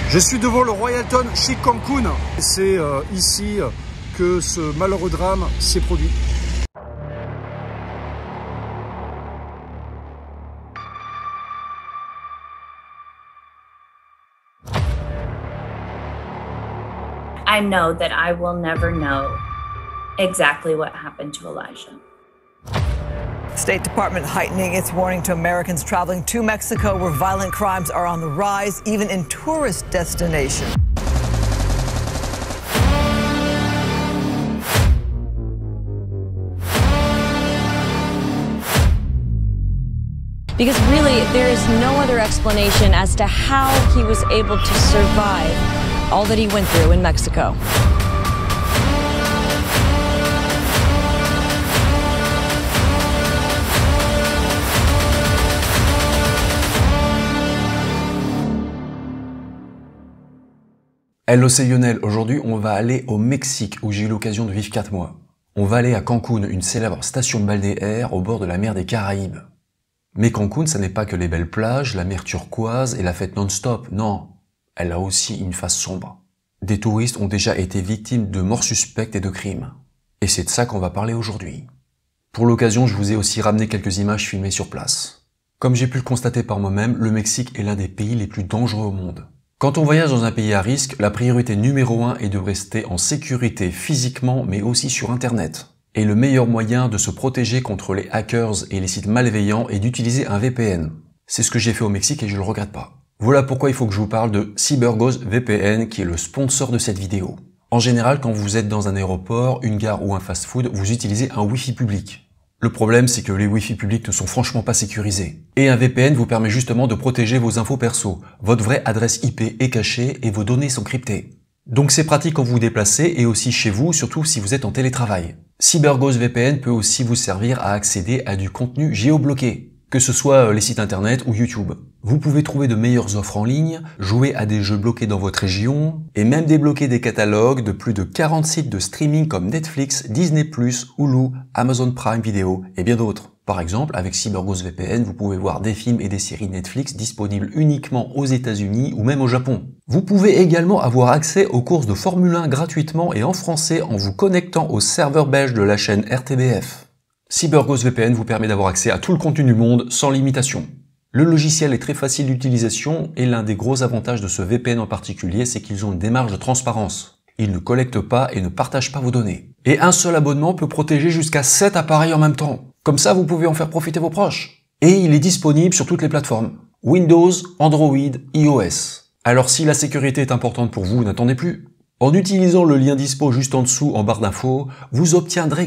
Je suis devant le Royalton Chic Cancun. C'est ici que ce malheureux drame s'est produit. I know that I will never know exactly what happened to Elijah. State Department heightening its warning to Americans traveling to Mexico, where violent crimes are on the rise, even in tourist destinations. Because really, there is no other explanation as to how he was able to survive all that he went through in Mexico. Hello, c'est Lionel. Aujourd'hui, on va aller au Mexique où j'ai eu l'occasion de vivre 4 mois. On va aller à Cancun, une célèbre station balnéaire au bord de la mer des Caraïbes. Mais Cancun, ça n'est pas que les belles plages, la mer turquoise et la fête non-stop. Non, elle a aussi une face sombre. Des touristes ont déjà été victimes de morts suspectes et de crimes. Et c'est de ça qu'on va parler aujourd'hui. Pour l'occasion, je vous ai aussi ramené quelques images filmées sur place. Comme j'ai pu le constater par moi-même, le Mexique est l'un des pays les plus dangereux au monde. Quand on voyage dans un pays à risque, la priorité numéro 1 est de rester en sécurité physiquement mais aussi sur Internet. Et le meilleur moyen de se protéger contre les hackers et les sites malveillants est d'utiliser un VPN. C'est ce que j'ai fait au Mexique et je le regrette pas. Voilà pourquoi il faut que je vous parle de CyberGhost VPN qui est le sponsor de cette vidéo. En général, quand vous êtes dans un aéroport, une gare ou un fast-food, vous utilisez un Wi-Fi public. Le problème, c'est que les Wi-Fi publics ne sont franchement pas sécurisés. Et un VPN vous permet justement de protéger vos infos perso. Votre vraie adresse IP est cachée et vos données sont cryptées. Donc c'est pratique quand vous vous déplacez et aussi chez vous, surtout si vous êtes en télétravail. CyberGhost VPN peut aussi vous servir à accéder à du contenu géobloqué, que ce soit les sites internet ou YouTube. Vous pouvez trouver de meilleures offres en ligne, jouer à des jeux bloqués dans votre région, et même débloquer des catalogues de plus de 40 sites de streaming comme Netflix, Disney+, Hulu, Amazon Prime Video et bien d'autres. Par exemple, avec CyberGhost VPN, vous pouvez voir des films et des séries Netflix disponibles uniquement aux États-Unis ou même au Japon. Vous pouvez également avoir accès aux courses de Formule 1 gratuitement et en français en vous connectant au serveur belge de la chaîne RTBF. CyberGhost VPN vous permet d'avoir accès à tout le contenu du monde sans limitation. Le logiciel est très facile d'utilisation et l'un des gros avantages de ce VPN en particulier, c'est qu'ils ont une démarche de transparence. Ils ne collectent pas et ne partagent pas vos données. Et un seul abonnement peut protéger jusqu'à 7 appareils en même temps. Comme ça, vous pouvez en faire profiter vos proches. Et il est disponible sur toutes les plateformes. Windows, Android, iOS. Alors si la sécurité est importante pour vous, n'attendez plus. En utilisant le lien dispo juste en dessous en barre d'infos, vous obtiendrez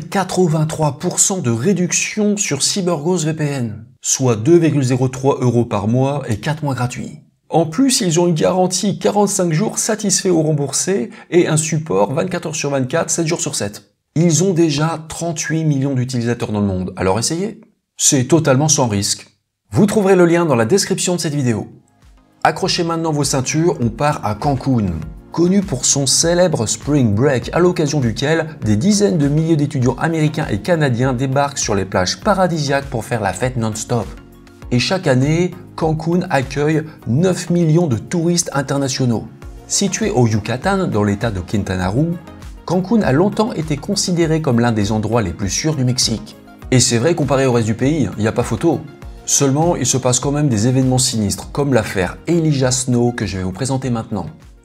83% de réduction sur CyberGhost VPN, soit 2,03 € par mois et 4 mois gratuits. En plus, ils ont une garantie 45 jours satisfait ou remboursé et un support 24 heures sur 24, 7 jours sur 7. Ils ont déjà 38 millions d'utilisateurs dans le monde, alors essayez. C'est totalement sans risque. Vous trouverez le lien dans la description de cette vidéo. Accrochez maintenant vos ceintures, on part à Cancun. Connu pour son célèbre Spring Break, à l'occasion duquel des dizaines de milliers d'étudiants américains et canadiens débarquent sur les plages paradisiaques pour faire la fête non-stop. Et chaque année, Cancun accueille 9 millions de touristes internationaux. Situé au Yucatan, dans l'état de Quintana Roo, Cancun a longtemps été considéré comme l'un des endroits les plus sûrs du Mexique. Et c'est vrai comparé au reste du pays, il n'y a pas photo. Seulement, il se passe quand même des événements sinistres, comme l'affaire Elijah Snow que je vais vous présenter maintenant.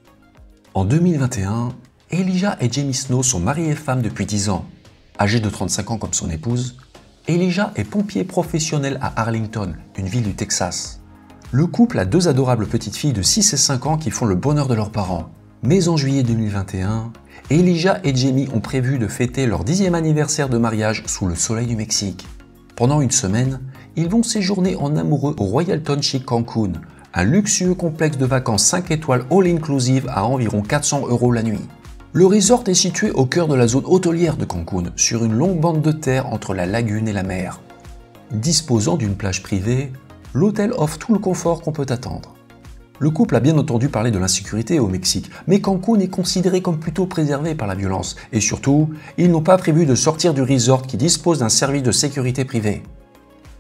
En 2021, Elijah et Jamie Snow sont mariés et femmes depuis 10 ans. Âgé de 35 ans comme son épouse, Elijah est pompier professionnel à Arlington, une ville du Texas. Le couple a 2 adorables petites filles de 6 et 5 ans qui font le bonheur de leurs parents. Mais en juillet 2021, Elijah et Jamie ont prévu de fêter leur 10e anniversaire de mariage sous le soleil du Mexique. Pendant une semaine, ils vont séjourner en amoureux au Royalton Chic Cancun, un luxueux complexe de vacances 5 étoiles all-inclusive à environ 400 € la nuit. Le resort est situé au cœur de la zone hôtelière de Cancun, sur une longue bande de terre entre la lagune et la mer. Disposant d'une plage privée, l'hôtel offre tout le confort qu'on peut attendre. Le couple a bien entendu parler de l'insécurité au Mexique, mais Cancun est considéré comme plutôt préservé par la violence. Et surtout, ils n'ont pas prévu de sortir du resort qui dispose d'un service de sécurité privé.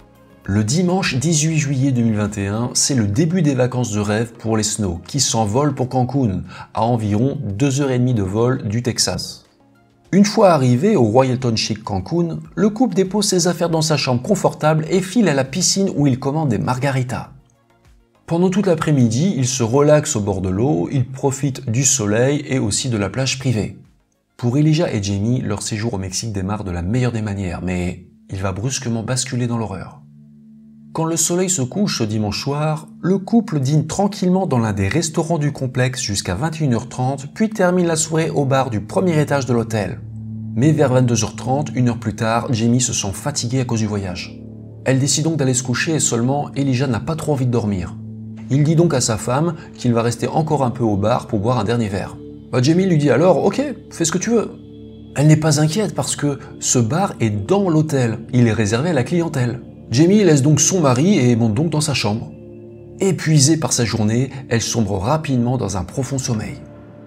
Le dimanche 18 juillet 2021, c'est le début des vacances de rêve pour les Snow, qui s'envolent pour Cancun, à environ 2h30 de vol du Texas. Une fois arrivé au Royalton Chic Cancun, le couple dépose ses affaires dans sa chambre confortable et file à la piscine où il commande des margaritas. Pendant toute l'après-midi, ils se relaxent au bord de l'eau, ils profitent du soleil et aussi de la plage privée. Pour Elijah et Jamie, leur séjour au Mexique démarre de la meilleure des manières, mais il va brusquement basculer dans l'horreur. Quand le soleil se couche ce dimanche soir, le couple dîne tranquillement dans l'un des restaurants du complexe jusqu'à 21h30, puis termine la soirée au bar du premier étage de l'hôtel. Mais vers 22h30, une heure plus tard, Jamie se sent fatiguée à cause du voyage. Elle décide donc d'aller se coucher et seulement Elijah n'a pas trop envie de dormir. Il dit donc à sa femme qu'il va rester encore un peu au bar pour boire un dernier verre. Jamie lui dit alors « Ok, fais ce que tu veux ». Elle n'est pas inquiète parce que ce bar est dans l'hôtel, il est réservé à la clientèle. Jamie laisse donc son mari et monte donc dans sa chambre. Épuisée par sa journée, elle sombre rapidement dans un profond sommeil.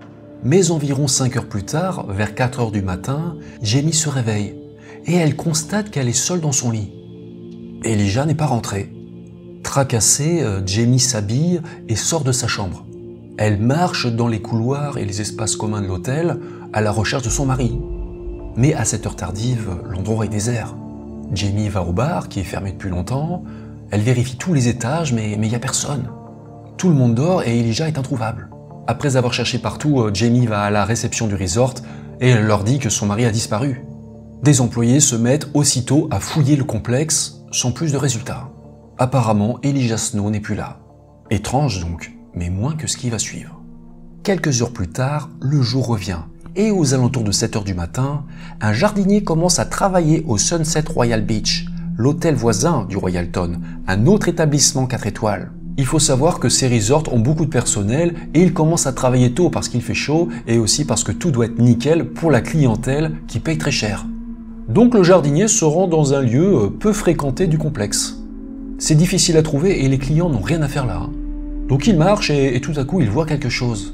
Mais environ 5 heures plus tard, vers 4 heures du matin, Jamie se réveille et elle constate qu'elle est seule dans son lit. Elijah n'est pas rentré. Tracassée, Jamie s'habille et sort de sa chambre. Elle marche dans les couloirs et les espaces communs de l'hôtel à la recherche de son mari. Mais à cette heure tardive, l'endroit est désert. Jamie va au bar, qui est fermé depuis longtemps. Elle vérifie tous les étages, mais il n'y a personne. Tout le monde dort et Elijah est introuvable. Après avoir cherché partout, Jamie va à la réception du resort et elle leur dit que son mari a disparu. Des employés se mettent aussitôt à fouiller le complexe, sans plus de résultats. Apparemment, Elijah Snow n'est plus là. Étrange donc, mais moins que ce qui va suivre. Quelques heures plus tard, le jour revient. Et aux alentours de 7 heures du matin, un jardinier commence à travailler au Sunset Royal Beach, l'hôtel voisin du Royalton, un autre établissement 4 étoiles. Il faut savoir que ces resorts ont beaucoup de personnel et ils commencent à travailler tôt parce qu'il fait chaud et aussi parce que tout doit être nickel pour la clientèle qui paye très cher. Donc le jardinier se rend dans un lieu peu fréquenté du complexe. C'est difficile à trouver et les clients n'ont rien à faire là. Donc il marche et tout à coup il voit quelque chose.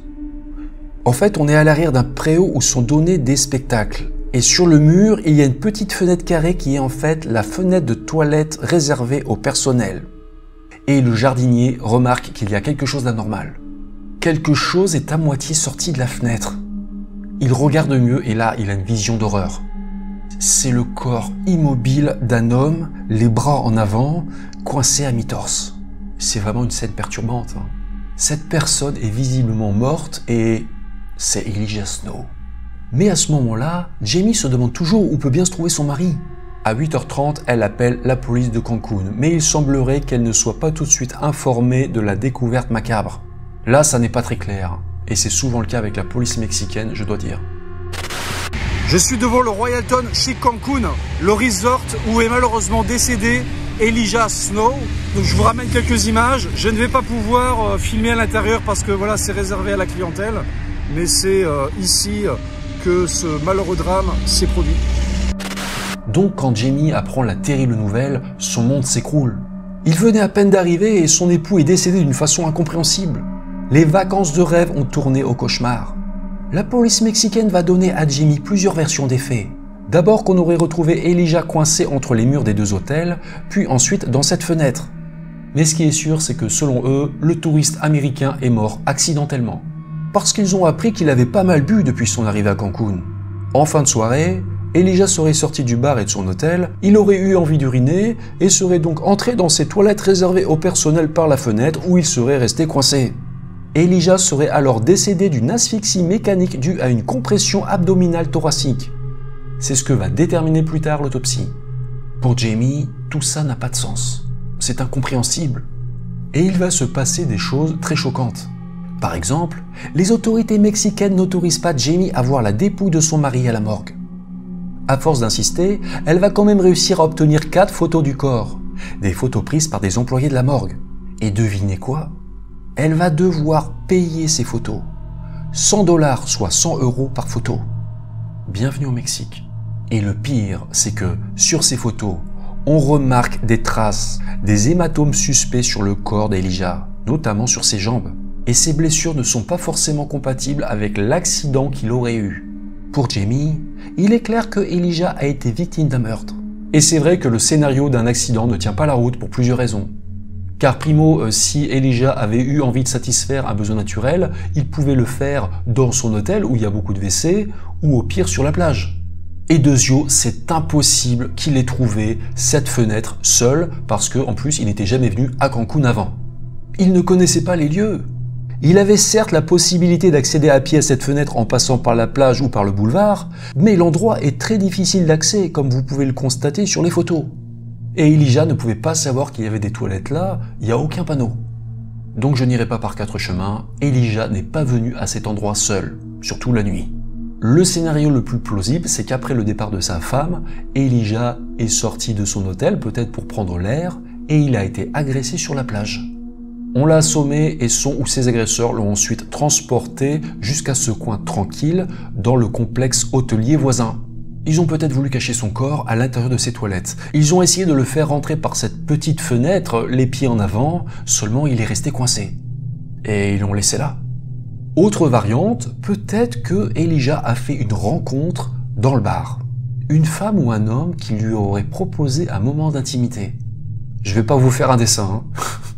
En fait, on est à l'arrière d'un préau où sont donnés des spectacles. Et sur le mur, il y a une petite fenêtre carrée qui est en fait la fenêtre de toilette réservée au personnel. Et le jardinier remarque qu'il y a quelque chose d'anormal. Quelque chose est à moitié sorti de la fenêtre. Il regarde mieux et là, il a une vision d'horreur. C'est le corps immobile d'un homme, les bras en avant, coincé à mi-torse. C'est vraiment une scène perturbante. Cette personne est visiblement morte et c'est Elijah Snow. Mais à ce moment-là, Jamie se demande toujours où peut bien se trouver son mari. À 8h30, elle appelle la police de Cancun, mais il semblerait qu'elle ne soit pas tout de suite informée de la découverte macabre. Là, ça n'est pas très clair, et c'est souvent le cas avec la police mexicaine, je dois dire. Je suis devant le Royalton Chic Cancun, le resort où est malheureusement décédé Elijah Snow. Donc je vous ramène quelques images. Je ne vais pas pouvoir filmer à l'intérieur parce que voilà, c'est réservé à la clientèle. Mais c'est ici que ce malheureux drame s'est produit. Donc quand Jamie apprend la terrible nouvelle, son monde s'écroule. Il venait à peine d'arriver et son époux est décédé d'une façon incompréhensible. Les vacances de rêve ont tourné au cauchemar. La police mexicaine va donner à Jamie plusieurs versions des faits. D'abord qu'on aurait retrouvé Elijah coincé entre les murs des deux hôtels, puis ensuite dans cette fenêtre. Mais ce qui est sûr, c'est que selon eux, le touriste américain est mort accidentellement. Parce qu'ils ont appris qu'il avait pas mal bu depuis son arrivée à Cancun. En fin de soirée, Elijah serait sorti du bar et de son hôtel, il aurait eu envie d'uriner et serait donc entré dans ses toilettes réservées au personnel par la fenêtre où il serait resté coincé. Elijah serait alors décédé d'une asphyxie mécanique due à une compression abdominale thoracique. C'est ce que va déterminer plus tard l'autopsie. Pour Jamie, tout ça n'a pas de sens. C'est incompréhensible. Et il va se passer des choses très choquantes. Par exemple, les autorités mexicaines n'autorisent pas Jamie à voir la dépouille de son mari à la morgue. À force d'insister, elle va quand même réussir à obtenir 4 photos du corps, des photos prises par des employés de la morgue. Et devinez quoi? Elle va devoir payer ces photos. 100 $, soit 100 € par photo. Bienvenue au Mexique. Et le pire, c'est que sur ces photos, on remarque des traces, des hématomes suspects sur le corps d'Elijah, notamment sur ses jambes. Et ces blessures ne sont pas forcément compatibles avec l'accident qu'il aurait eu. Pour Jamie, il est clair que Elijah a été victime d'un meurtre. Et c'est vrai que le scénario d'un accident ne tient pas la route pour plusieurs raisons. Car primo, si Elijah avait eu envie de satisfaire un besoin naturel, il pouvait le faire dans son hôtel où il y a beaucoup de WC, ou au pire sur la plage. Et deuxio, c'est impossible qu'il ait trouvé cette fenêtre seul, parce qu'en plus il n'était jamais venu à Cancun avant. Il ne connaissait pas les lieux. Il avait certes la possibilité d'accéder à pied à cette fenêtre en passant par la plage ou par le boulevard, mais l'endroit est très difficile d'accès, comme vous pouvez le constater sur les photos. Et Elijah ne pouvait pas savoir qu'il y avait des toilettes là, il n'y a aucun panneau. Donc je n'irai pas par 4 chemins, Elijah n'est pas venu à cet endroit seul, surtout la nuit. Le scénario le plus plausible, c'est qu'après le départ de sa femme, Elijah est sorti de son hôtel, peut-être pour prendre l'air, et il a été agressé sur la plage. On l'a assommé et son ou ses agresseurs l'ont ensuite transporté jusqu'à ce coin tranquille dans le complexe hôtelier voisin. Ils ont peut-être voulu cacher son corps à l'intérieur de ces toilettes. Ils ont essayé de le faire rentrer par cette petite fenêtre, les pieds en avant, seulement il est resté coincé. Et ils l'ont laissé là. Autre variante, peut-être que Elijah a fait une rencontre dans le bar. Une femme ou un homme qui lui aurait proposé un moment d'intimité. Je vais pas vous faire un dessin, hein.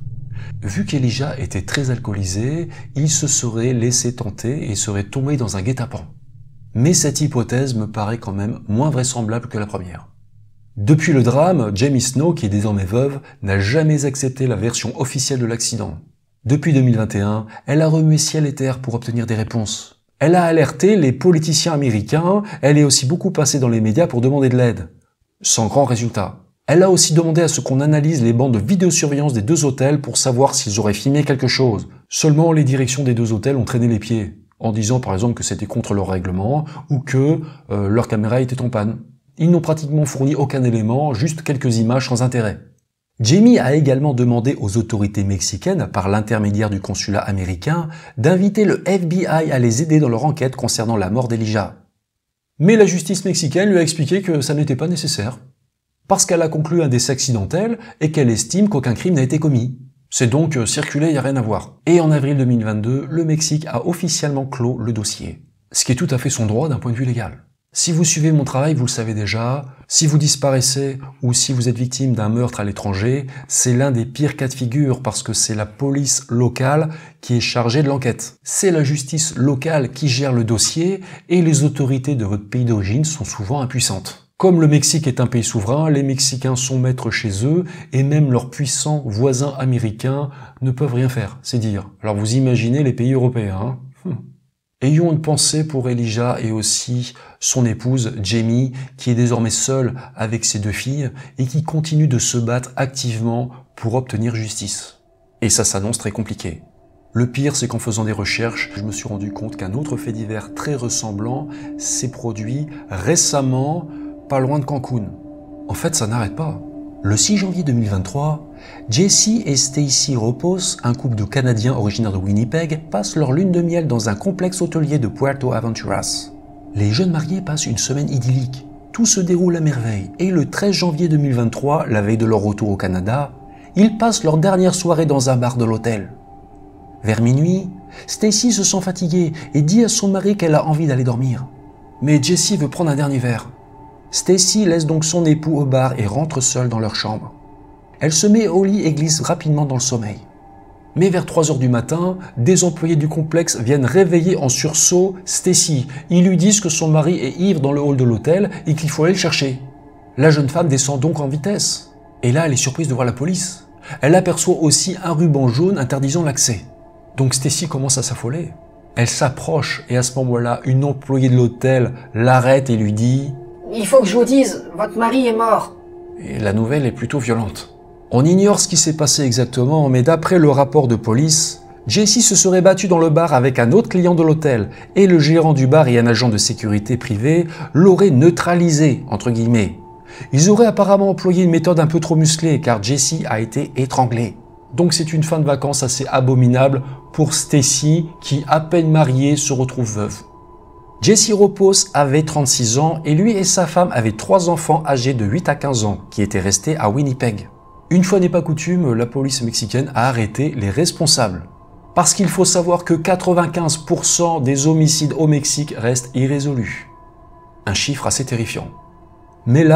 Vu qu'Elijah était très alcoolisé, il se serait laissé tenter et serait tombé dans un guet-apens. Mais cette hypothèse me paraît quand même moins vraisemblable que la première. Depuis le drame, Jamie Snow, qui est désormais veuve, n'a jamais accepté la version officielle de l'accident. Depuis 2021, elle a remué ciel et terre pour obtenir des réponses. Elle a alerté les politiciens américains, elle est aussi beaucoup passée dans les médias pour demander de l'aide. Sans grand résultat. Elle a aussi demandé à ce qu'on analyse les bandes de vidéosurveillance des 2 hôtels pour savoir s'ils auraient filmé quelque chose. Seulement, les directions des 2 hôtels ont traîné les pieds, en disant par exemple que c'était contre leur règlement ou que leur caméra était en panne. Ils n'ont pratiquement fourni aucun élément, juste quelques images sans intérêt. Jamie a également demandé aux autorités mexicaines, par l'intermédiaire du consulat américain, d'inviter le FBI à les aider dans leur enquête concernant la mort d'Elijah. Mais la justice mexicaine lui a expliqué que ça n'était pas nécessaire, parce qu'elle a conclu un décès accidentel et qu'elle estime qu'aucun crime n'a été commis. C'est donc circulé, il n'y a rien à voir. Et en avril 2022, le Mexique a officiellement clos le dossier. Ce qui est tout à fait son droit d'un point de vue légal. Si vous suivez mon travail, vous le savez déjà, si vous disparaissez ou si vous êtes victime d'un meurtre à l'étranger, c'est l'un des pires cas de figure parce que c'est la police locale qui est chargée de l'enquête. C'est la justice locale qui gère le dossier et les autorités de votre pays d'origine sont souvent impuissantes. Comme le Mexique est un pays souverain, les Mexicains sont maîtres chez eux et même leurs puissants voisins américains ne peuvent rien faire, c'est dire. Alors vous imaginez les pays européens, hein. Ayons une pensée pour Elijah et aussi son épouse Jamie, qui est désormais seule avec ses 2 filles et qui continue de se battre activement pour obtenir justice. Et ça s'annonce très compliqué. Le pire, c'est qu'en faisant des recherches, je me suis rendu compte qu'un autre fait divers très ressemblant s'est produit récemment, pas loin de Cancun. En fait, ça n'arrête pas. Le 6 janvier 2023, Jesse et Stacy Repos, un couple de Canadiens originaires de Winnipeg, passent leur lune de miel dans un complexe hôtelier de Puerto Aventuras. Les jeunes mariés passent une semaine idyllique. Tout se déroule à merveille. Et le 13 janvier 2023, la veille de leur retour au Canada, ils passent leur dernière soirée dans un bar de l'hôtel. Vers minuit, Stacy se sent fatiguée et dit à son mari qu'elle a envie d'aller dormir. Mais Jesse veut prendre un dernier verre. Stacy laisse donc son époux au bar et rentre seule dans leur chambre. Elle se met au lit et glisse rapidement dans le sommeil. Mais vers 3 heures du matin, des employés du complexe viennent réveiller en sursaut Stacy. Ils lui disent que son mari est ivre dans le hall de l'hôtel et qu'il faut aller le chercher. La jeune femme descend donc en vitesse. Et là, elle est surprise de voir la police. Elle aperçoit aussi un ruban jaune interdisant l'accès. Donc Stacy commence à s'affoler. Elle s'approche et à ce moment-là, une employée de l'hôtel l'arrête et lui dit « Il faut que je vous dise, votre mari est mort. » Et la nouvelle est plutôt violente. On ignore ce qui s'est passé exactement, mais d'après le rapport de police, Jesse se serait battu dans le bar avec un autre client de l'hôtel et le gérant du bar et un agent de sécurité privé l'auraient neutralisé, entre guillemets. Ils auraient apparemment employé une méthode un peu trop musclée car Jesse a été étranglé. Donc c'est une fin de vacances assez abominable pour Stacy qui, à peine mariée, se retrouve veuve. Jesse Repos avait 36 ans et lui et sa femme avaient 3 enfants âgés de 8 à 15 ans qui étaient restés à Winnipeg. Une fois n'est pas coutume, la police mexicaine a arrêté les responsables. Parce qu'il faut savoir que 95% des homicides au Mexique restent irrésolus. Un chiffre assez terrifiant. Mais là,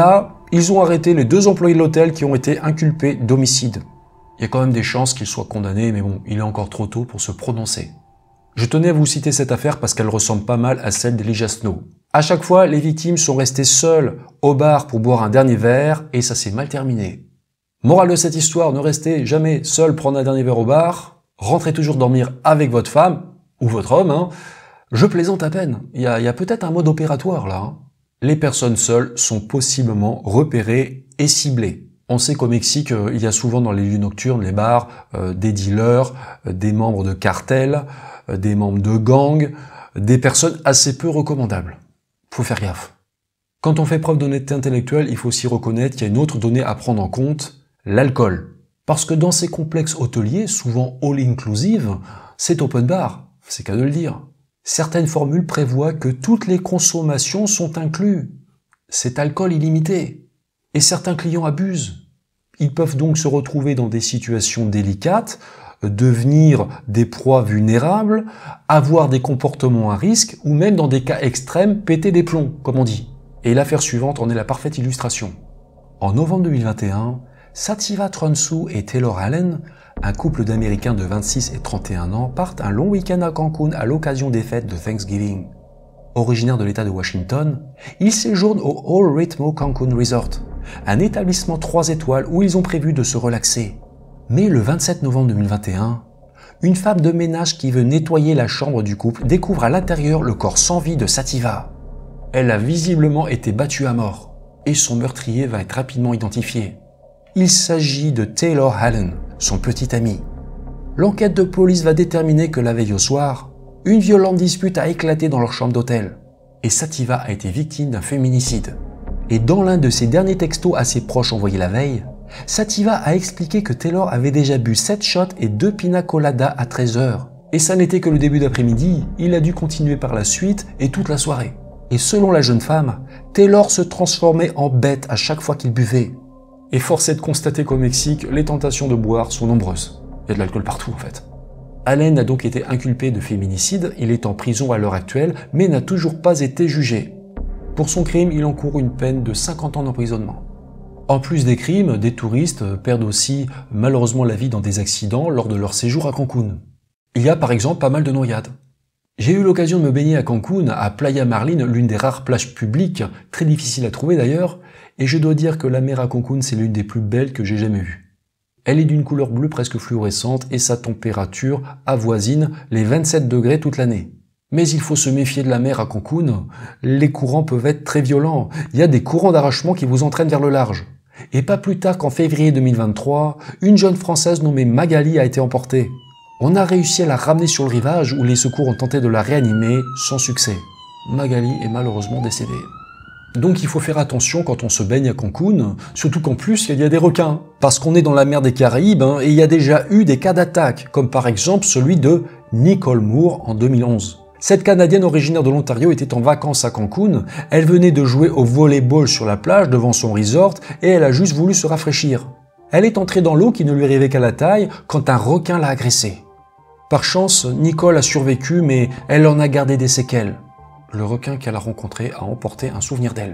Ils ont arrêté les 2 employés de l'hôtel qui ont été inculpés d'homicide. Il y a quand même des chances qu'ils soient condamnés, mais bon, il est encore trop tôt pour se prononcer. Je tenais à vous citer cette affaire parce qu'elle ressemble pas mal à celle d'Elijah Snow. À chaque fois, les victimes sont restées seules au bar pour boire un dernier verre et ça s'est mal terminé. Morale de cette histoire, ne restez jamais seul prendre un dernier verre au bar. Rentrez toujours dormir avec votre femme, ou votre homme, hein. Je plaisante à peine. Il y a peut-être un mode opératoire là. Hein. Les personnes seules sont possiblement repérées et ciblées. On sait qu'au Mexique, il y a souvent dans les lieux nocturnes, les bars, des dealers, des membres de cartels, des membres de gangs, des personnes assez peu recommandables. Faut faire gaffe. Quand on fait preuve d'honnêteté intellectuelle, il faut aussi reconnaître qu'il y a une autre donnée à prendre en compte, l'alcool. Parce que dans ces complexes hôteliers, souvent all-inclusive, c'est open bar, c'est qu'à de le dire. Certaines formules prévoient que toutes les consommations sont incluses. C'est alcool illimité. Et certains clients abusent. Ils peuvent donc se retrouver dans des situations délicates, devenir des proies vulnérables, avoir des comportements à risque, ou même dans des cas extrêmes, péter des plombs, comme on dit. Et l'affaire suivante en est la parfaite illustration. En novembre 2021, Sativa Transu et Taylor Allen, un couple d'Américains de 26 et 31 ans, partent un long week-end à Cancun à l'occasion des fêtes de Thanksgiving. Originaires de l'État de Washington, ils séjournent au All Ritmo Cancun Resort, un établissement 3 étoiles où ils ont prévu de se relaxer. Mais le 27 novembre 2021, une femme de ménage qui veut nettoyer la chambre du couple découvre à l'intérieur le corps sans vie de Sativa. Elle a visiblement été battue à mort, et son meurtrier va être rapidement identifié. Il s'agit de Taylor Allen, son petit ami. L'enquête de police va déterminer que la veille au soir, une violente dispute a éclaté dans leur chambre d'hôtel, et Sativa a été victime d'un féminicide. Et dans l'un de ses derniers textos à ses proches envoyés la veille, Sativa a expliqué que Taylor avait déjà bu 7 shots et 2 pina coladas à 13h. Et ça n'était que le début d'après-midi, il a dû continuer par la suite et toute la soirée. Et selon la jeune femme, Taylor se transformait en bête à chaque fois qu'il buvait. Et force est de constater qu'au Mexique, les tentations de boire sont nombreuses. Il y a de l'alcool partout en fait. Allen a donc été inculpé de féminicide, il est en prison à l'heure actuelle, mais n'a toujours pas été jugé. Pour son crime, il encourt une peine de 50 ans d'emprisonnement. En plus des crimes, des touristes perdent aussi malheureusement la vie dans des accidents lors de leur séjour à Cancun. Il y a par exemple pas mal de noyades. J'ai eu l'occasion de me baigner à Cancun, à Playa Marlin, l'une des rares plages publiques, très difficile à trouver d'ailleurs, et je dois dire que la mer à Cancun c'est l'une des plus belles que j'ai jamais vues. Elle est d'une couleur bleue presque fluorescente et sa température avoisine les 27 degrés toute l'année. Mais il faut se méfier de la mer à Cancun, les courants peuvent être très violents, il y a des courants d'arrachement qui vous entraînent vers le large. Et pas plus tard qu'en février 2023, une jeune Française nommée Magali a été emportée. On a réussi à la ramener sur le rivage où les secours ont tenté de la réanimer sans succès. Magali est malheureusement décédée. Donc il faut faire attention quand on se baigne à Cancun, surtout qu'en plus il y a des requins. Parce qu'on est dans la mer des Caraïbes et il y a déjà eu des cas d'attaque, comme par exemple celui de Nicole Moore en 2011. Cette Canadienne originaire de l'Ontario était en vacances à Cancun, elle venait de jouer au volleyball sur la plage devant son resort et elle a juste voulu se rafraîchir. Elle est entrée dans l'eau qui ne lui arrivait qu'à la taille quand un requin l'a agressée. Par chance, Nicole a survécu mais elle en a gardé des séquelles. Le requin qu'elle a rencontré a emporté un souvenir d'elle.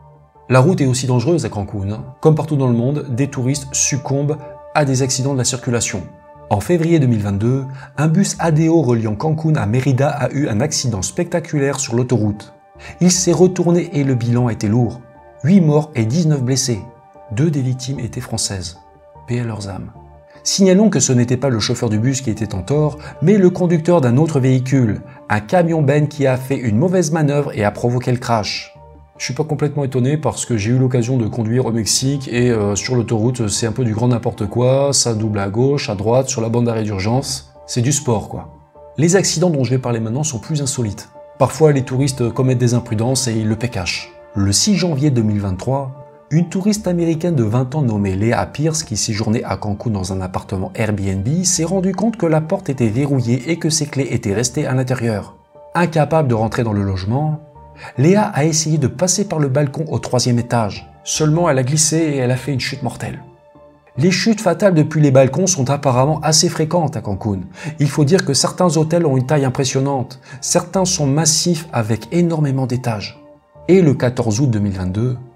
La route est aussi dangereuse à Cancun. Comme partout dans le monde, des touristes succombent à des accidents de la circulation. En février 2022, un bus ADO reliant Cancun à Mérida a eu un accident spectaculaire sur l'autoroute. Il s'est retourné et le bilan a été lourd. 8 morts et 19 blessés. 2 des victimes étaient françaises. Paix à leurs âmes. Signalons que ce n'était pas le chauffeur du bus qui était en tort, mais le conducteur d'un autre véhicule, un camion-ben qui a fait une mauvaise manœuvre et a provoqué le crash. Je suis pas complètement étonné parce que j'ai eu l'occasion de conduire au Mexique et sur l'autoroute c'est un peu du grand n'importe quoi, ça double à gauche, à droite, sur la bande d'arrêt d'urgence, c'est du sport quoi. Les accidents dont je vais parler maintenant sont plus insolites. Parfois les touristes commettent des imprudences et ils le pécachent. Le 6 janvier 2023, une touriste américaine de 20 ans nommée Léa Pierce qui séjournait à Cancun dans un appartement Airbnb s'est rendu compte que la porte était verrouillée et que ses clés étaient restées à l'intérieur. Incapable de rentrer dans le logement, Léa a essayé de passer par le balcon au 3e étage. Seulement elle a glissé et elle a fait une chute mortelle. Les chutes fatales depuis les balcons sont apparemment assez fréquentes à Cancun. Il faut dire que certains hôtels ont une taille impressionnante. Certains sont massifs avec énormément d'étages. Et le 14 août 2022,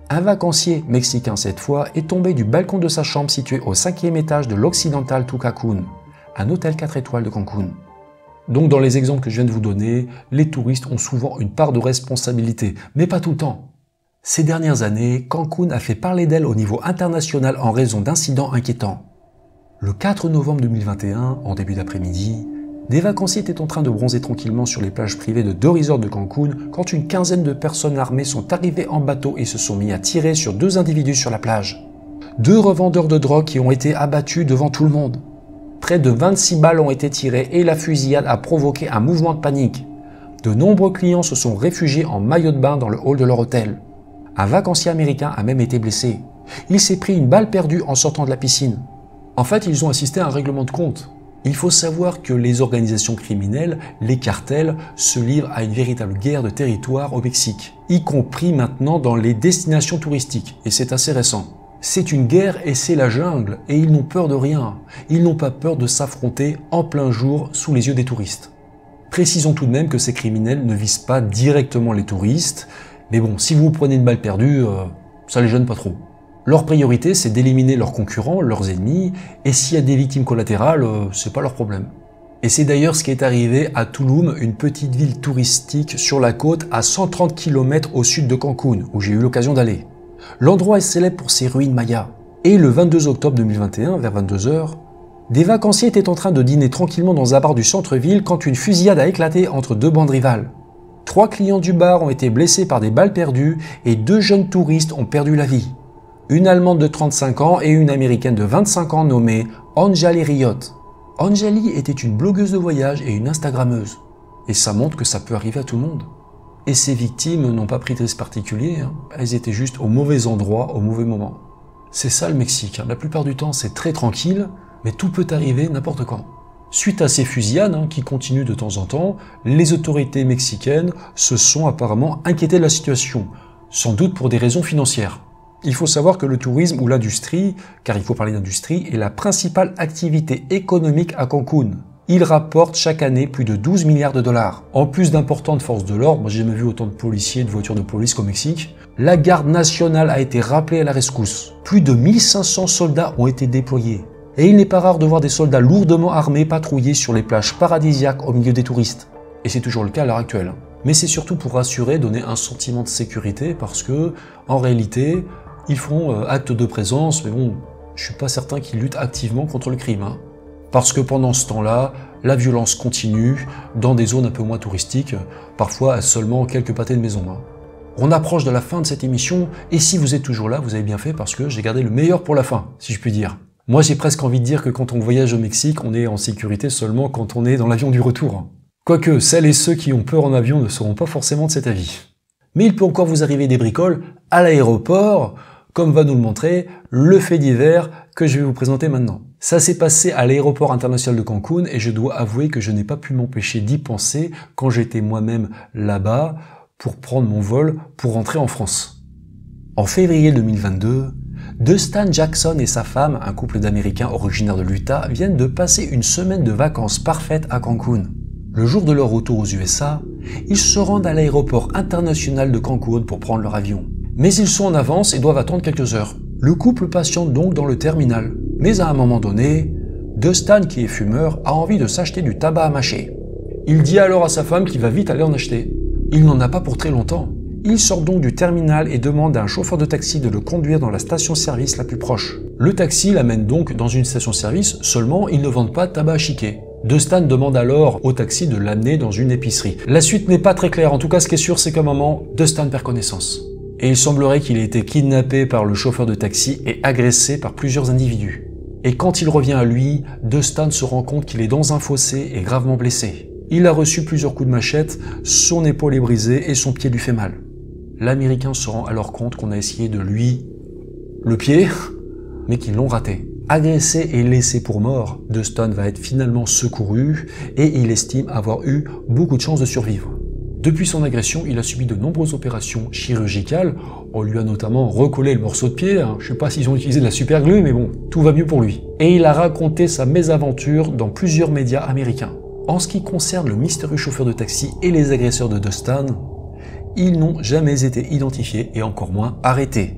Un vacancier, mexicain cette fois, est tombé du balcon de sa chambre située au 5e étage de l'Occidental Tucacún, un hôtel 4 étoiles de Cancun. Donc dans les exemples que je viens de vous donner, les touristes ont souvent une part de responsabilité, mais pas tout le temps. Ces dernières années, Cancun a fait parler d'elle au niveau international en raison d'incidents inquiétants. Le 4 novembre 2021, en début d'après-midi, des vacanciers étaient en train de bronzer tranquillement sur les plages privées de 2 resorts de Cancun quand une quinzaine de personnes armées sont arrivées en bateau et se sont mis à tirer sur 2 individus sur la plage. 2 revendeurs de drogue qui ont été abattus devant tout le monde. Près de 26 balles ont été tirées et la fusillade a provoqué un mouvement de panique. De nombreux clients se sont réfugiés en maillot de bain dans le hall de leur hôtel. Un vacancier américain a même été blessé. Il s'est pris une balle perdue en sortant de la piscine. En fait, ils ont assisté à un règlement de compte. Il faut savoir que les organisations criminelles, les cartels, se livrent à une véritable guerre de territoire au Mexique, y compris maintenant dans les destinations touristiques, et c'est assez récent. C'est une guerre et c'est la jungle, et ils n'ont peur de rien. Ils n'ont pas peur de s'affronter en plein jour sous les yeux des touristes. Précisons tout de même que ces criminels ne visent pas directement les touristes, mais bon, si vous prenez une balle perdue, ça les gêne pas trop. Leur priorité, c'est d'éliminer leurs concurrents, leurs ennemis, et s'il y a des victimes collatérales, c'est pas leur problème. Et c'est d'ailleurs ce qui est arrivé à Tulum, une petite ville touristique sur la côte à 130 km au sud de Cancun, où j'ai eu l'occasion d'aller. L'endroit est célèbre pour ses ruines mayas. Et le 22 octobre 2021, vers 22 h, des vacanciers étaient en train de dîner tranquillement dans un bar du centre-ville quand une fusillade a éclaté entre 2 bandes rivales. 3 clients du bar ont été blessés par des balles perdues et 2 jeunes touristes ont perdu la vie. Une Allemande de 35 ans et une Américaine de 25 ans nommée Anjali Riot. Anjali était une blogueuse de voyage et une Instagrammeuse. Et ça montre que ça peut arriver à tout le monde. Et ces victimes n'ont pas pris de risque particulier, elles étaient juste au mauvais endroit, au mauvais moment. C'est ça le Mexique, la plupart du temps c'est très tranquille, mais tout peut arriver n'importe quand. Suite à ces fusillades qui continuent de temps en temps, les autorités mexicaines se sont apparemment inquiétées de la situation, sans doute pour des raisons financières. Il faut savoir que le tourisme ou l'industrie, car il faut parler d'industrie, est la principale activité économique à Cancun. Il rapporte chaque année plus de 12 milliards de dollars. En plus d'importantes forces de l'ordre, moi j'ai jamais vu autant de policiers et de voitures de police qu'au Mexique, la garde nationale a été rappelée à la rescousse. Plus de 1500 soldats ont été déployés. Et il n'est pas rare de voir des soldats lourdement armés patrouiller sur les plages paradisiaques au milieu des touristes. Et c'est toujours le cas à l'heure actuelle. Mais c'est surtout pour rassurer, donner un sentiment de sécurité parce que, en réalité, ils font acte de présence, mais bon, je suis pas certain qu'ils luttent activement contre le crime. Parce que pendant ce temps-là, la violence continue dans des zones un peu moins touristiques, parfois à seulement quelques pâtés de maison. On approche de la fin de cette émission, et si vous êtes toujours là, vous avez bien fait parce que j'ai gardé le meilleur pour la fin, si je puis dire. Moi, j'ai presque envie de dire que quand on voyage au Mexique, on est en sécurité seulement quand on est dans l'avion du retour. Quoique, celles et ceux qui ont peur en avion ne seront pas forcément de cet avis. Mais il peut encore vous arriver des bricoles à l'aéroport, comme va nous le montrer le fait divers que je vais vous présenter maintenant. Ça s'est passé à l'aéroport international de Cancun et je dois avouer que je n'ai pas pu m'empêcher d'y penser quand j'étais moi-même là-bas pour prendre mon vol pour rentrer en France. En février 2022, Dustin Jackson et sa femme, un couple d'Américains originaires de l'Utah, viennent de passer une semaine de vacances parfaites à Cancun. Le jour de leur retour aux USA, ils se rendent à l'aéroport international de Cancun pour prendre leur avion. Mais ils sont en avance et doivent attendre quelques heures. Le couple patiente donc dans le terminal. Mais à un moment donné, Dustin, qui est fumeur, a envie de s'acheter du tabac à mâcher. Il dit alors à sa femme qu'il va vite aller en acheter. Il n'en a pas pour très longtemps. Il sort donc du terminal et demande à un chauffeur de taxi de le conduire dans la station-service la plus proche. Le taxi l'amène donc dans une station-service, seulement ils ne vendent pas de tabac à chiquer. Dustin demande alors au taxi de l'amener dans une épicerie. La suite n'est pas très claire, en tout cas ce qui est sûr c'est qu'à un moment, Dustin perd connaissance. Et il semblerait qu'il ait été kidnappé par le chauffeur de taxi et agressé par plusieurs individus. Et quand il revient à lui, Dustin se rend compte qu'il est dans un fossé et gravement blessé. Il a reçu plusieurs coups de machette, son épaule est brisée et son pied lui fait mal. L'Américain se rend alors compte qu'on a essayé de lui le pied, mais qu'ils l'ont raté. Agressé et laissé pour mort, Dustin va être finalement secouru et il estime avoir eu beaucoup de chances de survivre. Depuis son agression, il a subi de nombreuses opérations chirurgicales. On lui a notamment recollé le morceau de pied. Je sais pas s'ils ont utilisé de la superglue, mais bon, tout va mieux pour lui. Et il a raconté sa mésaventure dans plusieurs médias américains. En ce qui concerne le mystérieux chauffeur de taxi et les agresseurs de Dustin, ils n'ont jamais été identifiés et encore moins arrêtés.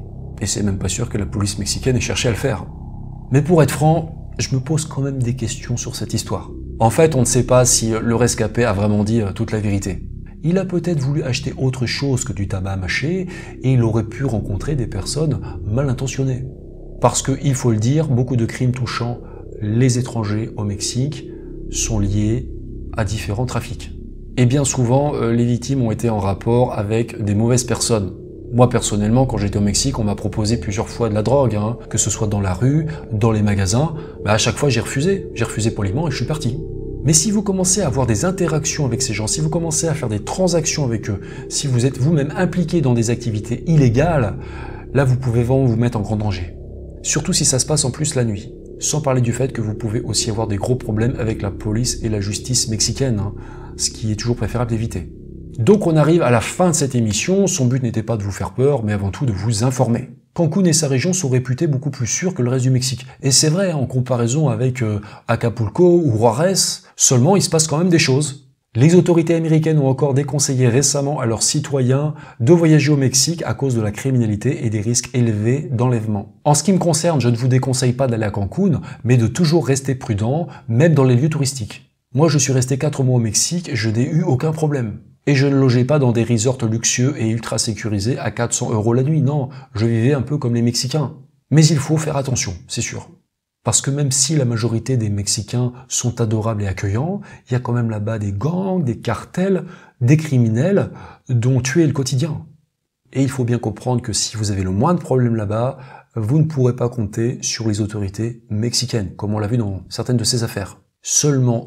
Et c'est même pas sûr que la police mexicaine ait cherché à le faire. Mais pour être franc, je me pose quand même des questions sur cette histoire. En fait, on ne sait pas si le rescapé a vraiment dit toute la vérité. Il a peut-être voulu acheter autre chose que du tabac mâché et il aurait pu rencontrer des personnes mal intentionnées. Parce que, il faut le dire, beaucoup de crimes touchant les étrangers au Mexique sont liés à différents trafics. Et bien souvent, les victimes ont été en rapport avec des mauvaises personnes. Moi, personnellement, quand j'étais au Mexique, on m'a proposé plusieurs fois de la drogue, que ce soit dans la rue, dans les magasins. À chaque fois, j'ai refusé. J'ai refusé poliment et je suis parti. Mais si vous commencez à avoir des interactions avec ces gens, si vous commencez à faire des transactions avec eux, si vous êtes vous-même impliqué dans des activités illégales, là, vous pouvez vraiment vous mettre en grand danger. Surtout si ça se passe en plus la nuit. Sans parler du fait que vous pouvez aussi avoir des gros problèmes avec la police et la justice mexicaine, ce qui est toujours préférable d'éviter. Donc on arrive à la fin de cette émission, son but n'était pas de vous faire peur, mais avant tout de vous informer. Cancún et sa région sont réputés beaucoup plus sûrs que le reste du Mexique. Et c'est vrai, en comparaison avec Acapulco ou Juarez, seulement il se passe quand même des choses. Les autorités américaines ont encore déconseillé récemment à leurs citoyens de voyager au Mexique à cause de la criminalité et des risques élevés d'enlèvement. En ce qui me concerne, je ne vous déconseille pas d'aller à Cancún, mais de toujours rester prudent, même dans les lieux touristiques. Moi, je suis resté 4 mois au Mexique et je n'ai eu aucun problème. Et je ne logeais pas dans des resorts luxueux et ultra sécurisés à 400 € la nuit, non, je vivais un peu comme les Mexicains. Mais il faut faire attention, c'est sûr. Parce que même si la majorité des Mexicains sont adorables et accueillants, il y a quand même là-bas des gangs, des cartels, des criminels dont tuer le quotidien. Et il faut bien comprendre que si vous avez le moindre problème là-bas, vous ne pourrez pas compter sur les autorités mexicaines, comme on l'a vu dans certaines de ces affaires. Seulement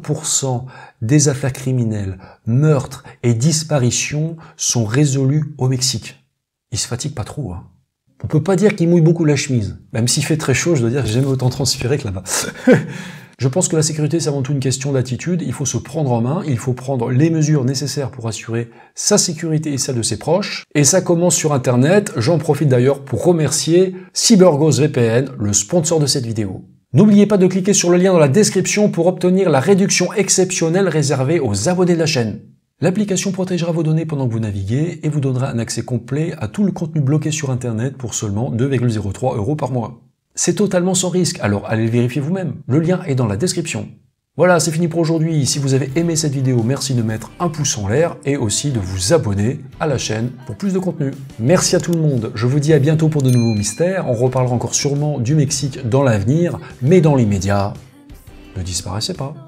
5% des affaires criminelles, meurtres et disparitions sont résolues au Mexique. Ils se fatiguent pas trop, On peut pas dire qu'ils mouillent beaucoup la chemise. Même s'il fait très chaud, je dois dire que j'ai jamais autant transpiré que là-bas. Je pense que la sécurité, c'est avant tout une question d'attitude. Il faut se prendre en main, il faut prendre les mesures nécessaires pour assurer sa sécurité et celle de ses proches. Et ça commence sur Internet. J'en profite d'ailleurs pour remercier CyberGhost VPN, le sponsor de cette vidéo. N'oubliez pas de cliquer sur le lien dans la description pour obtenir la réduction exceptionnelle réservée aux abonnés de la chaîne. L'application protégera vos données pendant que vous naviguez et vous donnera un accès complet à tout le contenu bloqué sur Internet pour seulement 2,03 € par mois. C'est totalement sans risque, alors allez le vérifier vous-même. Le lien est dans la description. Voilà, c'est fini pour aujourd'hui. Si vous avez aimé cette vidéo, merci de mettre un pouce en l'air et aussi de vous abonner à la chaîne pour plus de contenu. Merci à tout le monde. Je vous dis à bientôt pour de nouveaux mystères. On reparlera encore sûrement du Mexique dans l'avenir, mais dans l'immédiat, ne disparaissez pas.